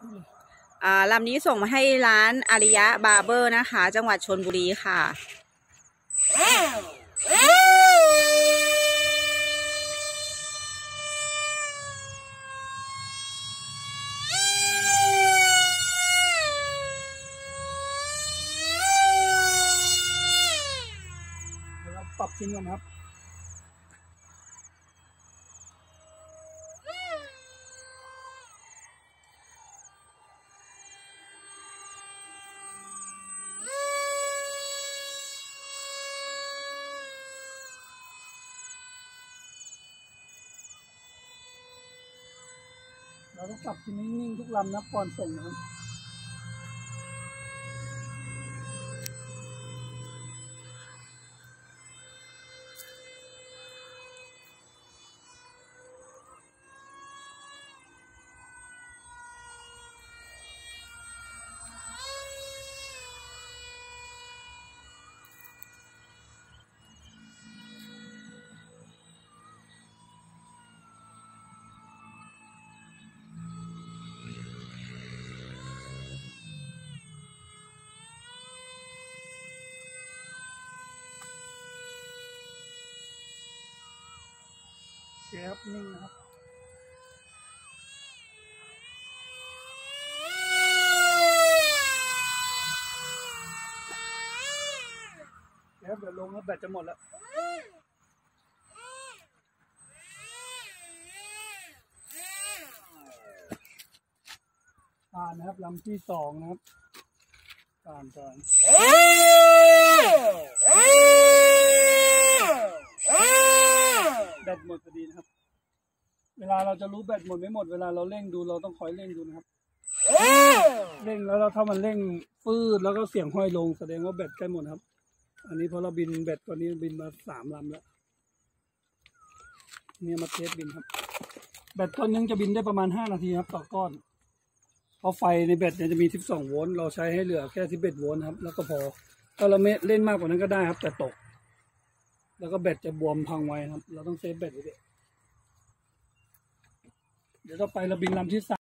ลำนี้ส่งมาให้ร้านอาริยะบาร์เบอร์นะคะจังหวัดชลบุรีค่ะปรับทิ้งก่อนครับเราต้องปรับทิ้งนิ่งๆทุกลำนะก่อนส่งนะครับเชฟนิ่งนะครับเดี๋ยวลงแล้วแบตจะหมดแล้วนะครับลำที่สองนะครับก่อนแบตหมดพอดีนะครับเวลาเราจะรู้แบตหมดไม่หมดเวลาเราเร่งดูเราต้องคอยเร่งดูนะครับเร่งแล้วถ้ามันเร่งฟืดแล้วก็เสียงห้อยลงแสดงว่าแบตใกล้หมดครับอันนี้พอเราบินแบตตอนนี้บินมา3 ลำแล้วเนี่ยมาเทสบินครับแบตก้อนนึงจะบินได้ประมาณ5 นาทีครับต่อก้อนเพราะไฟในแบตเนี่ยจะมี12 โวลต์เราใช้ให้เหลือแค่11 โวลต์ครับแล้วก็พอถ้าเราไม่เล่นมากกว่านั้นก็ได้ครับแต่ตกแล้วก็แบตจะบวมพังไวครับเราต้องเซฟแบตไว้ด้วยเดี๋ยวต่อไปเราบินลำที่3